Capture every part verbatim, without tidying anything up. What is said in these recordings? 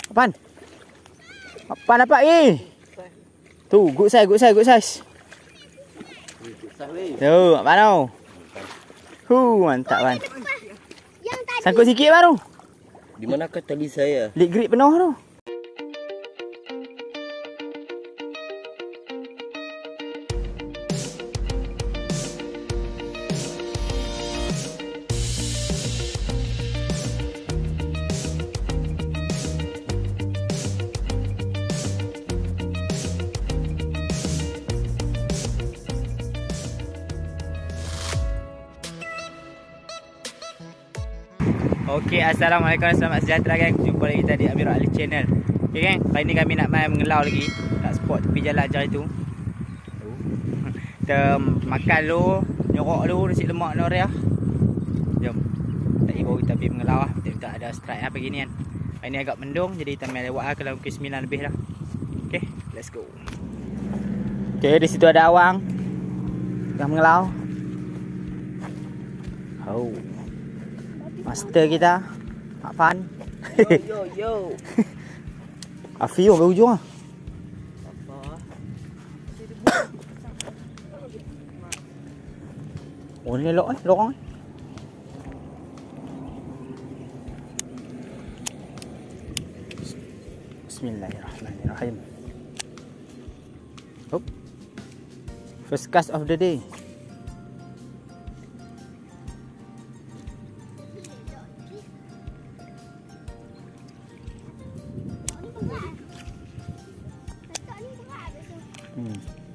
Apaan? Apaan dapat eh? Tu, good size, good size, good size. Tu, apaan tau? Huh, mantap kan. Sangkut sikit baru. Di manakah tali saya? Lead grip penuh tu. Okey, assalamualaikum, selamat sejahtera geng. Jumpa lagi kita di Amirul Ali Channel. Okey geng, kali ni kami nak main mengelau lagi kat spot tepi jalan ajar itu. Kita makan dulu, nyorok dulu nasi lemak Noria. Jom. Tadi baru kita pergi mengelau lah. Kita ada strike lah pagi ni kan. Hari ni agak mendung, jadi kita main lewat lah kalau pukul sembilan lebih dah. Okey, let's go. Okey, di situ ada awang yang mengelau. Oh. Master kita, Mak Fan. Yo yo yo. Afio ke ujung ah. Oh ni elok eh, lorong eh. Bismillahirrahmanirrahim. Hop. First cast of the day. Hmm.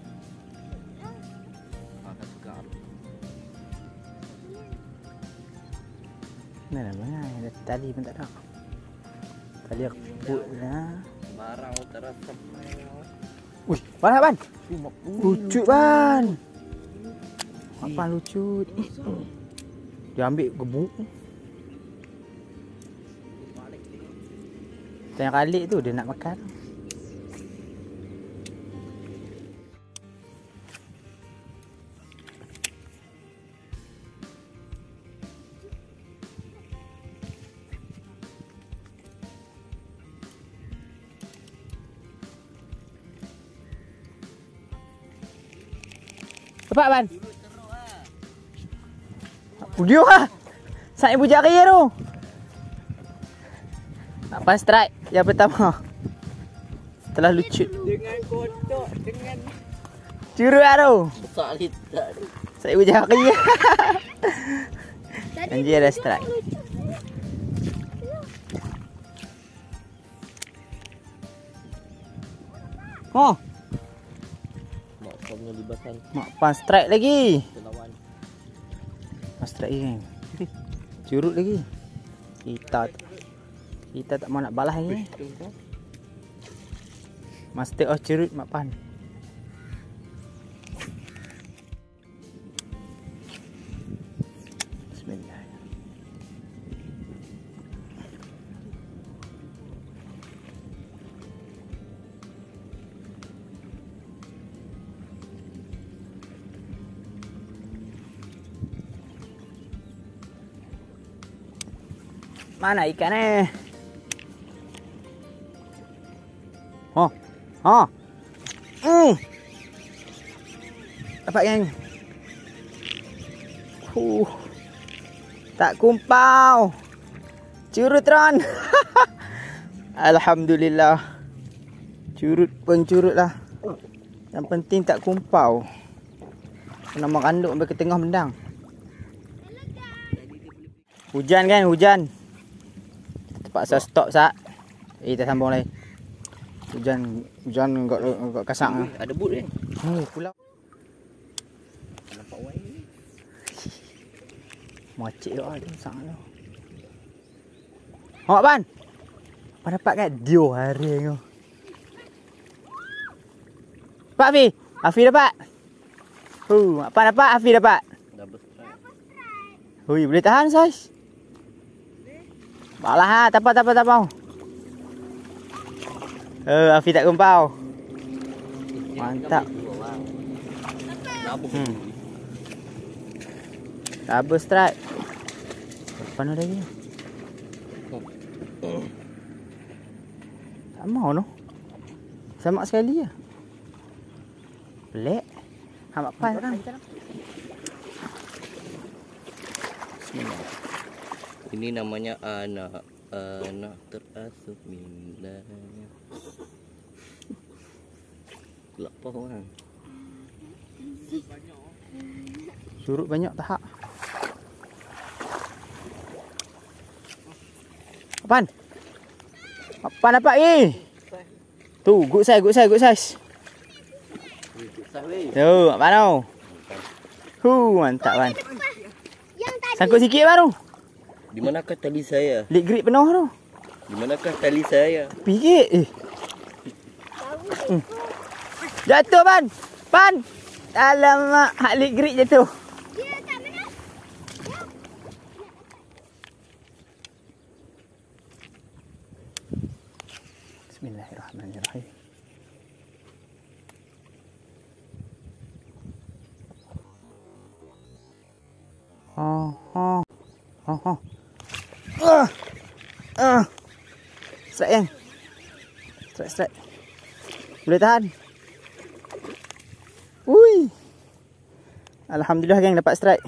Mana mana ada tali pun tak ada. Tali kebut lah. Barang terasa. Uish, mana ban? Lucu ban. Apa lucu? Dia ambil gebuk. Tengah kali tu dia nak makan. Cepat ban. Video ah. Saya ibu jari tu. Apa strike yang pertama? Setelah lucut. Dengan kotak, dengan curut ah tu. besar litar. Saya ibu jari. Janji ada strike. Oh. Mak punya libasan. Mak Pan strike lagi. Lawan. Pan strike lagi. Curut lagi. Kita kita tak mau nak balas lagi. Master of curut Mak Pan. Bismillah. Mana ikan eh? Oh. Oh. Hmm. Dapat geng. Huh. Tak kumpau. Curut Ron. Alhamdulillah. Curut pun curut lah. Yang penting tak kumpau. Kena meranduk sampai ke tengah mendang. Hujan kan, hujan. Terpaksa stop sat. Eh, kita sambung lagi. Hujan, hujan agak agak kasar. Uy, ada but kan? Oh, pulau. Nampak wang ni. Macik tu ada sangat tu. Awak ban. Apa dapat kan? Dio hari tu. Dapat Afi? Afi dapat? Huh, apa dapat? Afi dapat? Double strike. Hui, boleh tahan saiz. Balah ha, tak apa tak apa tak apa. Eh, Afi tak kumpau. Mantap. Hmm. Double strike. Depan ada lagi. Tak mau no. Sama sekali ya. Pelik. Ha mak pan orang. Bismillah. Ini namanya anak anak terasuh milanya. Kelapa orang. Surut banyak tahap. Apaan? Apaan dapat eh? Tu, good size, good size, good size. Tu, apa tau? Hu, mantap kan. Sangkut sikit baru. Di manakah tali saya? Leg grip penuh tu. Di manakah tali saya? Pikir eh. Hmm. Jatuh pan. Pan. Alamak, hak leg grip jatuh. Bismillahirrahmanirrahim. Oh, oh. Oh, oh. Ah. Ah. Strike yang. Strike, strike. Boleh tahan. Ui. Alhamdulillah geng dapat strike.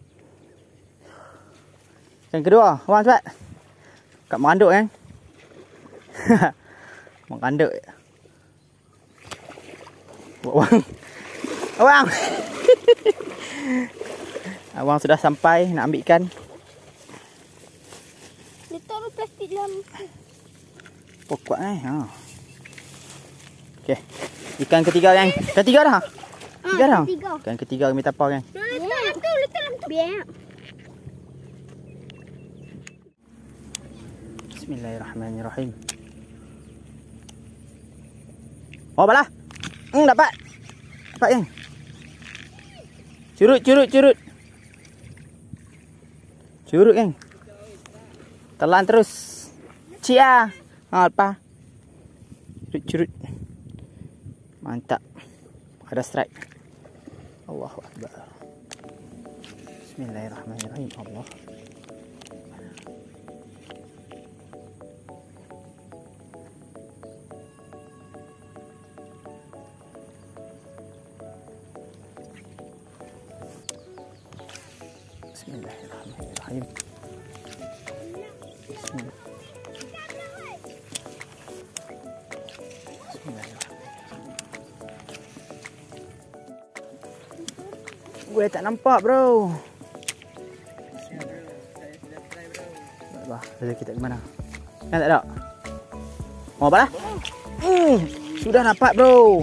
Yang kedua, orang cepat. Kat menganduk kan. Menganduk. Abang. Abang. Abang sudah sampai nak ambil ikan. Dia taruh plastik dalam. Oh, kuat eh. Ha. Okey. Ikan ketiga kan. Ketiga dah. Tiga dah. Ikan ketiga kami tapau kan. Letak tu, letak dalam tu. Biar. Bismillahirrahmanirrahim. Oh, balah. Hmm, dapat. Dapat yang. Curut, curut, curut. Curut kan. Telan terus. Cia. Ha, lepas. Curut, curut. Mantap. Ada strike. Allahu Akbar. Bismillahirrahmanirrahim. Allah. Bismillahirrahmanirrahim. Bismillah. Gue tak nampak bro. Bah, rezeki kita di mana? Kan tak ada. Mau apa lah? Hmm, sudah nampak bro.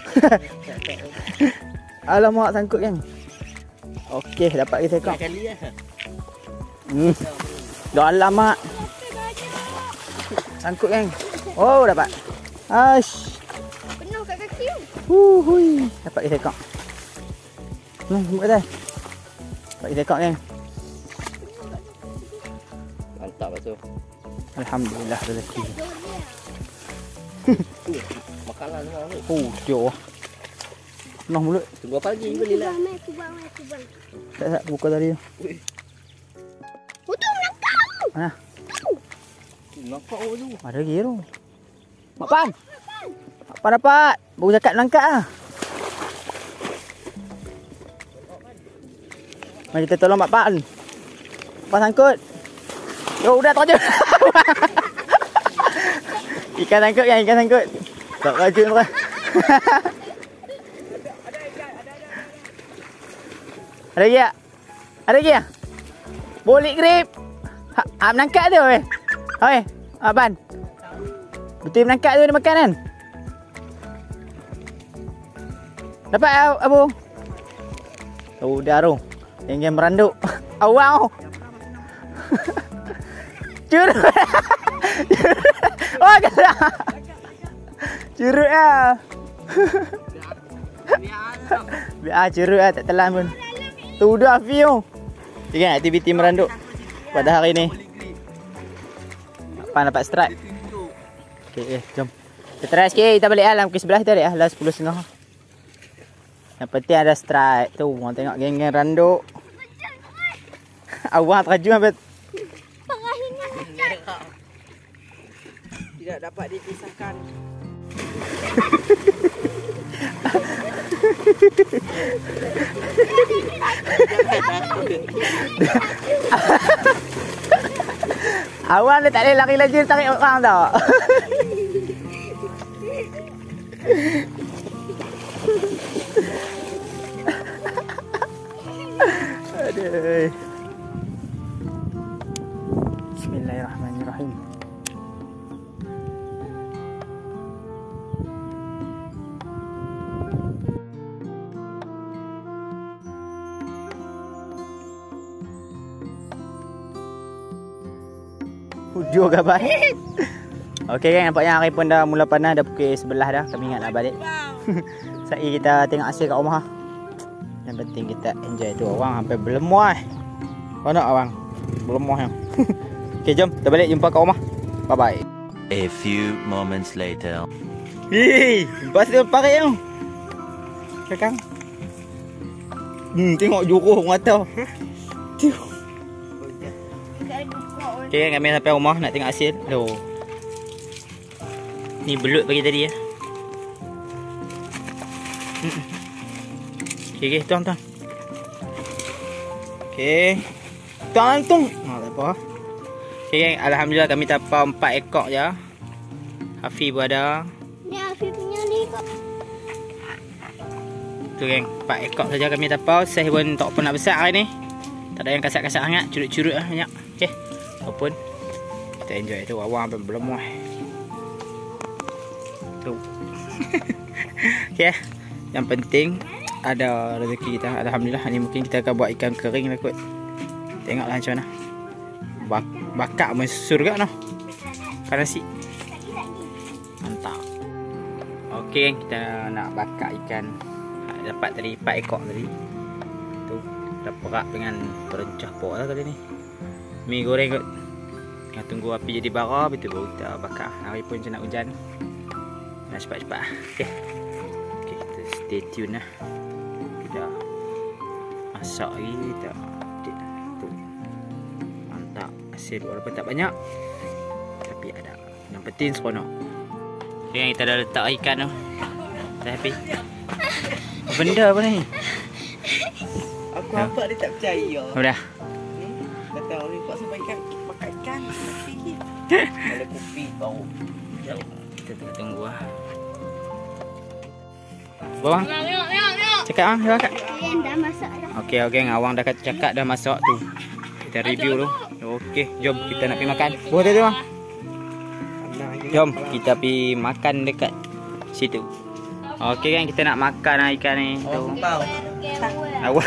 Alamak sangkut kan. Okey, dapat kita ekor. Kali lah. Hmm. Dah alamak. Sangkut kan. Oh, dapat. Aish. Penuh kat kaki tu. Hu hui. Dapat kita ekor. Hmm, buat dah. Dapat kita ekor kan. Mantap tu. Alhamdulillah rezeki. Tu makanan semua ni. Oh, jauh. Penuh mulut. Tunggu apa lagi belilah. Mai kubang, mai kubang. Tak tak buka tadi tu. Oh tu menangkap. Mana? Nampak oh tu. Ada lagi tu. Mak Pan. Mak Pan dapat. Baru cakap menangkap ah. Mari kita tolong Mak Pan. Pan sangkut. Yo, udah terjun. Ikan sangkut kan, ikan sangkut. Tak terjun tu. Ada lagi tak? Ada lagi tak? Bolik grip. Ha, ha menangkap tu weh. Oi, Abang. Betul menangkap tu dia makan kan? Dapat Abu. Oh, dah tu. Yang meranduk. Awang. Curut. Oh, kena. Curut ah. Biar curut ah, tak telan pun. Tu dah view. Okay, aktiviti meranduk pada hari ni. Pan dapat strike. Okey, eh, jom. Kita try sikit, kita balik alam ke sebelah kita dah lah sepuluh setengah. Yang penting ada strike tu. Orang tengok geng-geng randuk. Awak terjun sampai Pengahingan. tidak dapat dipisahkan. Awak dia tak boleh lari laju tarik orang tau. Aduh. Bismillahirrahmanirrahim. Hujur gambar. Okey kan, nampaknya hari pun dah mula panas, dah pukul sebelas dah. Kami ingat nak balik. Sekejap kita tengok hasil kat rumah. Yang penting kita enjoy tu. Orang sampai berlemuah. Kau nak abang? Berlemuah yang. Okey, jom kita balik jumpa kat rumah. Bye bye. A few moments later. Hei, bas dia pakai yang. Kakang. Hmm, tengok juruh mata. Okay, kami sampai rumah nak tengok hasil. Aduh. Ni belut pagi tadi ya. Okay, okay, tuang tuang. Okay. Tuang tung. Oh, tak apa. Okay, alhamdulillah kami dapat empat ekor je. Hafiz pun ada. Ni Hafiz punya ni kok. Tu geng, empat ekor saja kami dapat. Saiz pun tak apa nak besar hari ni. Tak ada yang kasar-kasar sangat, curut-curut lah banyak. Okey. Apapun kita enjoy tu, awang sampai berlemuh. Tu. Okey. Yang penting ada rezeki kita. Alhamdulillah, ni mungkin kita akan buat ikan kering lah kot. Tengoklah macam mana. Bak bakar pun surga noh. Kan nasi. Mantap. Okey, kita nak bakar ikan. Dapat tadi empat ekor tadi. Tu dah perak dengan perencah pok lah kali ni. Mi goreng kot. Tengah tunggu api jadi bara, betul baru kita bakar. Hari pun macam nak hujan. Nak cepat-cepat. Okey. Okey, kita stay tune lah. Kita masak lagi, kita update lah. Tu. Mantap. Hasil walaupun tak banyak, tapi ada. Yang penting seronok. Okey, kita dah letak ikan tu. Dah habis. Benda apa ni? Aku nampak dia tak percaya. Udah. Tak tahu ni buat sampai ikan. Makan ikan. Ada kopi bau. Kita tengah tunggu lah. Bawang. Cakap ah, cakap. Yang dah masak dah. Okey, okey, awang dah cakap dah masak tu. Kita review tu. Okey, jom kita nak pergi makan. Buat tu bang. Jom kita pergi makan dekat situ. Okey kan, kita nak makan lah ikan ni. Oh, bau. Awang.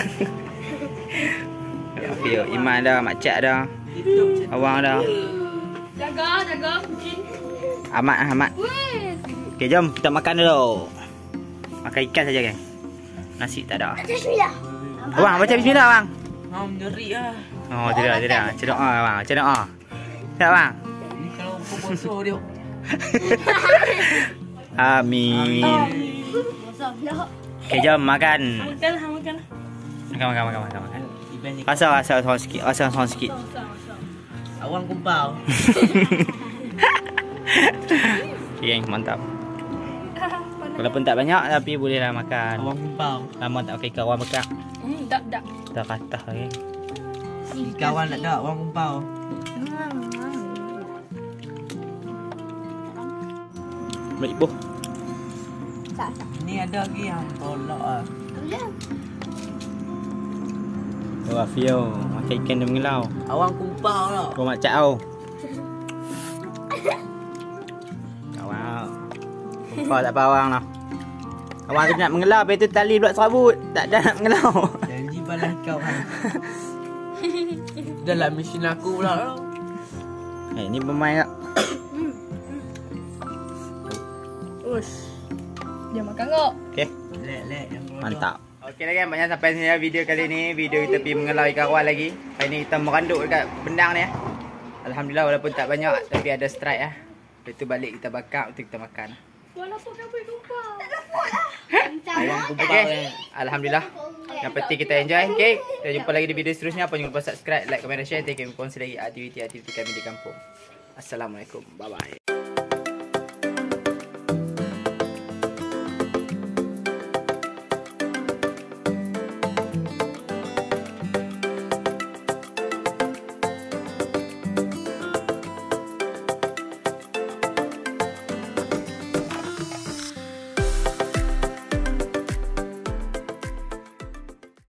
Okey, Iman dah, Mak Cak dah. Awang dah. Jaga, jaga kucing. Ahmad, Ahmad. Okey, jom kita makan dulu. Makan ikan saja kan. Nasi tak ada. Bismillah. Abang, baca bismillah bang. Oh, nyeri lah. Oh, tidak, tidak. Macam doa bang, macam doa. Tak bang? Ni kalau bosok dia. Amin. Okey, jom makan. Makan, makan. Makan, makan, makan, makan, makan. Asal, asal, asal sikit. Asal, asal sikit. Awang kumpau. Okey, mantap. Walaupun tak banyak, tapi bolehlah makan. Awang kumpau. Lama tak pakai kawan bekak. Hmm, dak dak. Dah katah lagi. Kawan nak dak awang kumpau. Baik boh. Sak sak. Ni ada lagi yang tolak ah. Boleh. Oh, Afio, makan ikan dia mengelau. Awang kumpau lah. Kau mak cak au. Awang. Kumpau tak apa awang lah. Awang tu nak mengelau, lepas tu tali pula serabut. Tak ada nak mengelau. Janji balas kau kan. Dalam mesin aku pula. Eh, ni bermain tak? Ush. Dia makan kok. Okey. Lek-lek yang Mantap. Okey lagi kan, banyak sampai sini lah video kali ni. Video kita pergi mengelau ikan rual lagi. Hari ni kita meranduk dekat bendang ni ya. Alhamdulillah walaupun tak banyak, tapi ada strike ya. Lepas tu balik kita bakar untuk kita makan. Walaupun kau pergi lupa. Tak dapat lah. Awang kumpau Okey. ni. Alhamdulillah. Yang penting kita enjoy. Okey. Kita jumpa lagi di video seterusnya. Apa jangan lupa subscribe, like, komen dan share. Thank you. Kongsi lagi aktiviti-aktiviti kami di kampung. Assalamualaikum. Bye bye.